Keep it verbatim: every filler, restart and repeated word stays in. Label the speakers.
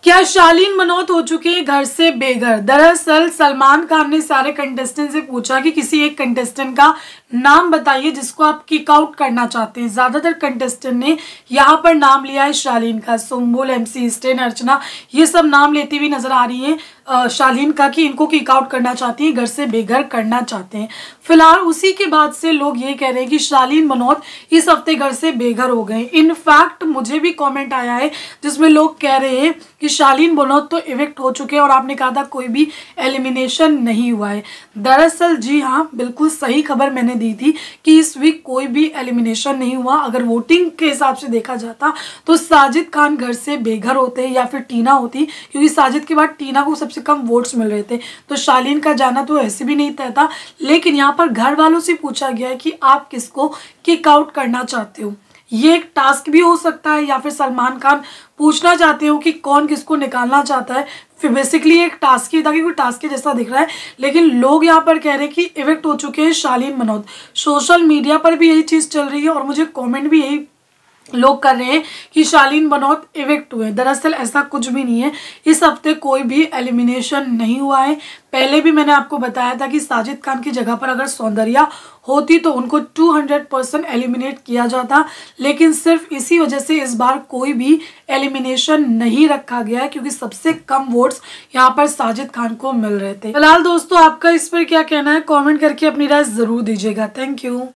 Speaker 1: क्या शालीन मनोत हो चुके हैं घर से बेघर? दरअसल सलमान खान ने सारे कंटेस्टेंट से पूछा कि किसी एक कंटेस्टेंट का नाम बताइए जिसको आप किक आउट करना चाहते हैं। ज्यादातर कंटेस्टेंट ने यहाँ पर नाम लिया है शालीन का। सुम्बुल, एमसी स्टेन, अर्चना, ये सब नाम लेती हुई नजर आ रही है शालीन का कि इनको किक आउट करना चाहती है, घर से बेघर करना चाहते हैं। फिलहाल उसी के बाद से लोग ये कह रहे हैं कि शालीन मनोत इस हफ्ते घर से बेघर हो गए। इनफैक्ट मुझे भी कमेंट आया है जिसमें लोग कह रहे हैं कि शालीन मनोत तो इविक्ट हो चुके हैं और आपने कहा था कोई भी एलिमिनेशन नहीं हुआ है। दरअसल जी हाँ, बिल्कुल सही खबर मैंने दी थी कि इस वीक कोई भी एलिमिनेशन नहीं हुआ। अगर वोटिंग के हिसाब से देखा जाता तो साजिद खान घर से बेघर होते या फिर टीना होती, क्योंकि साजिद के बाद टीना को सबसे कम वोट्स मिल रहे थे, तो शालीन का जाना तो ऐसे भी नहीं तय था। लेकिन यहाँ पर घर वालों से पूछा गया है कि आप किसको किक आउट करना चाहते हो। ये एक टास्क भी हो सकता है या फिर सलमान खान पूछना चाहते हो कि कौन किसको निकालना चाहता है। फिर बेसिकली एक टास्क ही था कि कोई टास्क जैसा दिख रहा है। लेकिन लोग यहाँ पर कह रहे हैं कि इविक्ट हो चुके हैं शालीन मनोत। सोशल मीडिया पर भी यही चीज़ चल रही है और मुझे कमेंट भी यही लोग कर रहे हैं कि शालीन मनोत इविक्ट हुए। दरअसल ऐसा कुछ भी नहीं है, इस हफ्ते कोई भी एलिमिनेशन नहीं हुआ है। पहले भी मैंने आपको बताया था कि साजिद खान की जगह पर अगर सौंदर्या होती तो उनको दो सौ परसेंट एलिमिनेट किया जाता, लेकिन सिर्फ इसी वजह से इस बार कोई भी एलिमिनेशन नहीं रखा गया है क्योंकि सबसे कम वोट्स यहाँ पर साजिद खान को मिल रहे थे। फिलहाल दोस्तों, आपका इस पर क्या कहना है? कमेंट करके अपनी राय जरूर दीजिएगा। Thank you.